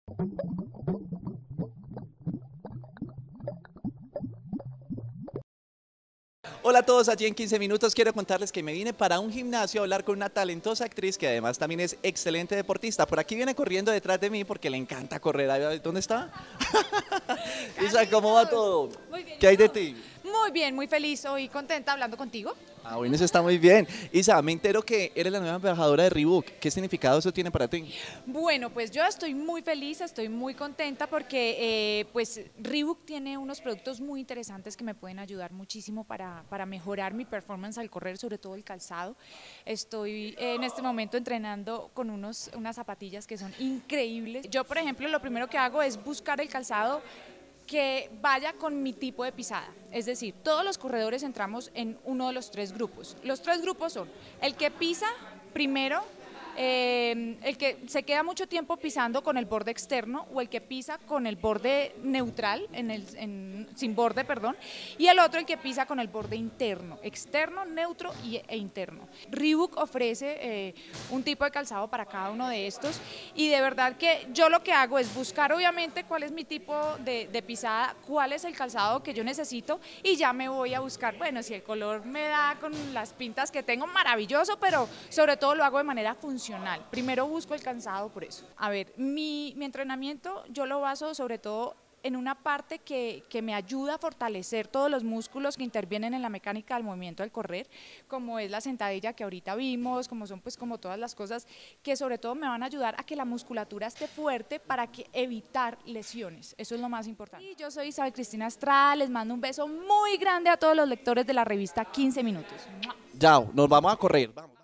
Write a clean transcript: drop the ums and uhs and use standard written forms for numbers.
Hola a todos, allí en 15 minutos quiero contarles que me vine para un gimnasio a hablar con una talentosa actriz que además también es excelente deportista. Por aquí viene corriendo detrás de mí porque le encanta correr. Ahí, ¿dónde está? Isa, ¿cómo va Carlitos, todo? muy bien, ¿y ¿Qué hay de tú? ti? Muy bien, muy feliz hoy, contenta hablando contigo. Ah, bueno, eso está muy bien. Isa, me entero que eres la nueva embajadora de Reebok. ¿Qué significado eso tiene para ti? Bueno, pues yo estoy muy feliz, estoy muy contenta porque pues Reebok tiene unos productos muy interesantes que me pueden ayudar muchísimo para mejorar mi performance al correr, sobre todo el calzado. Estoy en este momento entrenando con unas zapatillas que son increíbles. Yo, por ejemplo, lo primero que hago es buscar el calzado que vaya con mi tipo de pisada. Es decir, todos los corredores entramos en uno de los tres grupos. Los tres grupos son el que pisa primero, el que se queda mucho tiempo pisando con el borde externo o el que pisa con el borde neutral, sin borde, perdón, y el otro el que pisa con el borde interno, externo, neutro e interno. Reebok ofrece un tipo de calzado para cada uno de estos y de verdad que yo lo que hago es buscar obviamente cuál es mi tipo de pisada, cuál es el calzado que yo necesito y ya me voy a buscar, bueno, si el color me da con las pintas que tengo, maravilloso, pero sobre todo lo hago de manera funcional. Primero busco el calzado por eso. A ver, mi entrenamiento yo lo baso sobre todo en una parte que me ayuda a fortalecer todos los músculos que intervienen en la mecánica del movimiento del correr, como es la sentadilla que ahorita vimos, como son pues como todas las cosas que sobre todo me van a ayudar a que la musculatura esté fuerte para evitar lesiones, eso es lo más importante. Y yo soy Isabel Cristina Estrada, les mando un beso muy grande a todos los lectores de la revista 15 Minutos. Ya, nos vamos a correr. Vamos.